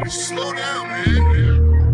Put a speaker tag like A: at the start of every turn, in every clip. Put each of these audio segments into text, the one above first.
A: Slow down, man.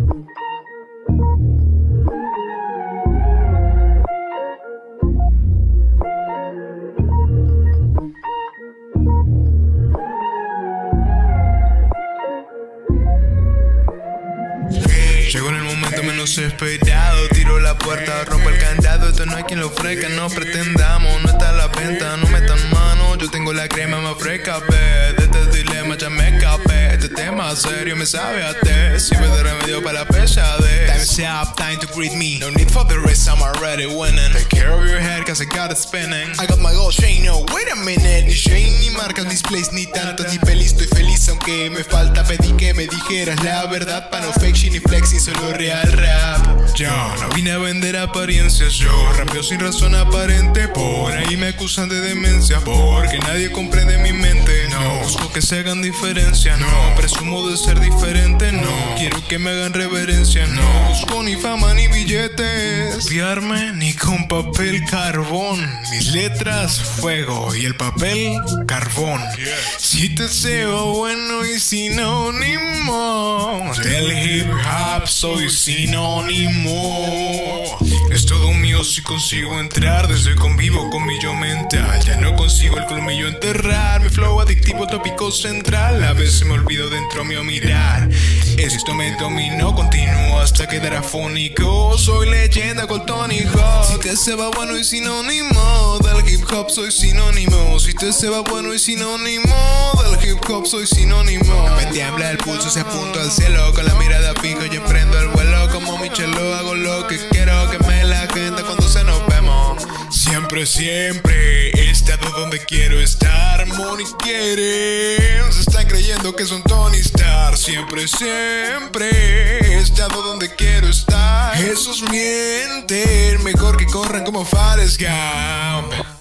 B: Llegó en el momento menos esperado, tiro la puerta, rompo el candado. Esto no hay quien lo ofrezca, no pretendamos, no está a la venta, no metan mano. Yo tengo la crema más fresca, de este dilema ya me escapé. Este tema serio me sabe a té, sirve de remedio para la pesadez. Time's up, time to greet me, no need for the rest, I'm already winning. Take care of your head, cause I got it spinning. I got my gold chain, no, wait a minute. Ni shane, ni marcas, displays, ni tantas, ni pelis. Estoy feliz aunque me falta, pedí que me dijeras la verdad. Pa' no fake shit ni flexing, solo real rap. Yo no vine a vender apariencias, yo rapeo sin razón aparente. Por ahí me acusan de demencia, porque nadie comprende mi mente. No busco que se hagan diferencia, no presumo de ser diferente, no quiero que me hagan reverencia, no busco ni fama ni billetes, copiarme ni con papel carbón. Mis letras fuego y el papel carbón. Si te deseo bueno y sinónimo del hip hop, soy sinónimo. Es todo mío si consigo entrar, desde convivo con mi yo mental. Ya no consigo el colmillo enterrar, mi flow adictivo tópico central. A veces me olvido dentro mío mirar. Existo me domino, continúo hasta quedar afónico. Soy leyenda con Tony Hawk. Si te se va bueno y sinónimo del hip hop, soy sinónimo. Si te se va bueno y sinónimo del hip hop, soy sinónimo. Me tiembla el pulso, se apunto al cielo. Con la mirada fija yo emprendo el vuelo. Como Michelo hago lo que quiero, que me la gente cuando se nos vemos. Siempre, siempre he estado donde quiero estar. Money quieren, se están creyendo que son Tony Stark. Siempre, siempre he estado donde quiero estar. Esos mienten, mejor que corran como Forrest Gump.